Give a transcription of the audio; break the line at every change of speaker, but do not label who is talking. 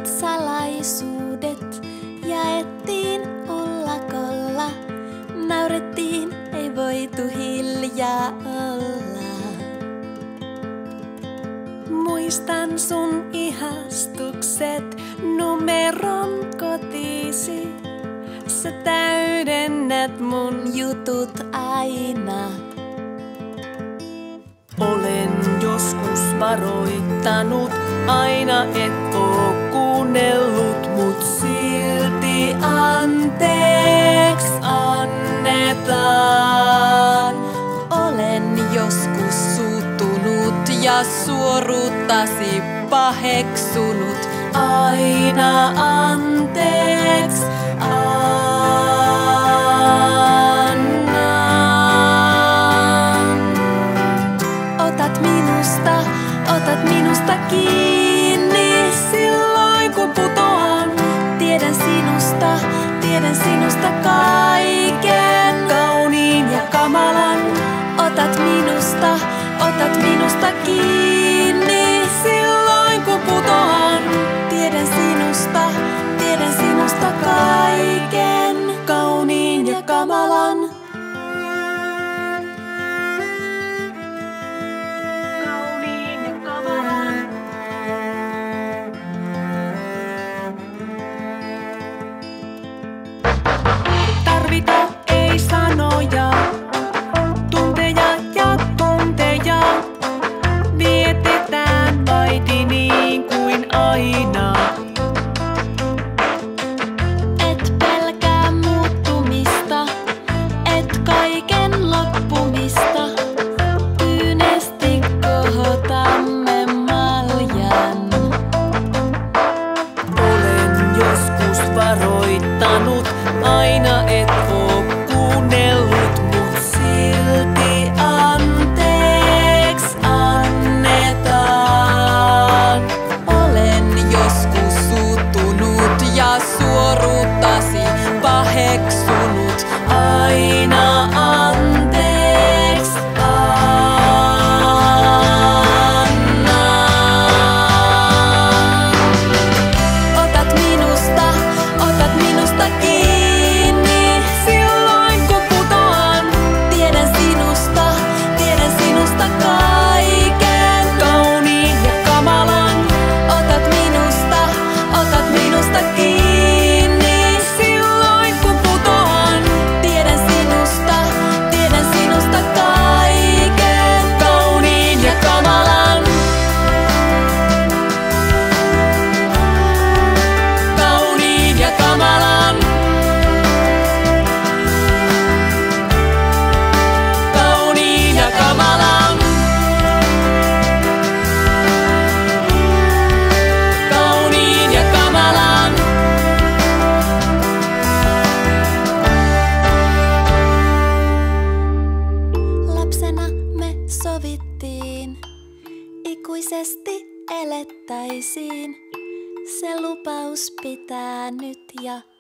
Kaiket salaisuudet jaettiin ullakolla. Naurettiin, ei voitu hiljaa olla. Muistan sun ihastukset numeron kotiisi. Sä täydennät mun jutut aina.
Olen joskus varoittanut, aina et oo kuunnellut, mut silti anteeks annetaan.
Olen joskus suuttunut ja suoruuttasi paheksunut.
Aina anteeks annan.
Otat minusta kiinni silloin kun putoan. Tiedän sinusta kaiken,
Kauniin ja kamalan.
Otat minusta kiinni silloin kun putoan. Tiedän sinusta kaiken, kauniin ja kamalan.
Kauniin ja kamalan. Tarvita ei sanoja, tunteja ja tunteja. Vietetään vaiti niin kuin aina.
Et pelkää muuttumista, et kaiken loppumista. Tyynesti kohotamme maljan.
Olen joskus varoittanut, aina et oo kuunnellut, mut silti anteeks annetaan.
Olen joskus suuttunut ja suoruuttasi paheksunut.
Aina anteeks annan.
Otat minusta kiinni silloin kun putoan. Tiedän sinusta kaiken,
Kauniin ja kamalan.
Otat minusta kiinni silloin kun putoan. Tiedän sinusta kaiken,
Kauniin ja kamalan. Kauniin ja kamalan. Kauniin ja kamalan. Kauniin ja kamalan.
Lapsena me sovittiin, ikuisesti elettäisiin. Se lupaus pitää nyt ja